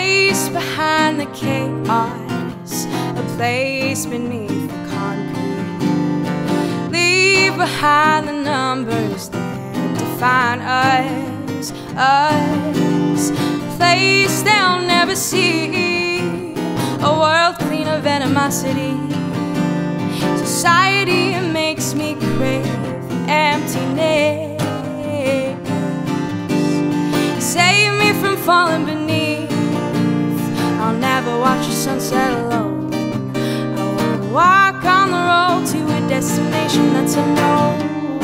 place behind the chaos, a place beneath the concrete. Leave behind the numbers that define us, a place they'll never see, a world clean of animosity. Society makes me crave emptiness. Save me from falling beneath. I'll never watch the sunset alone. I will walk on the road to a destination that's unknown.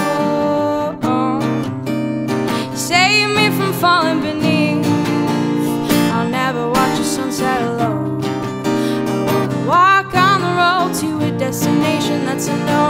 Save me from falling beneath. I'll never watch the sunset alone. I will walk on the road to a destination that's unknown.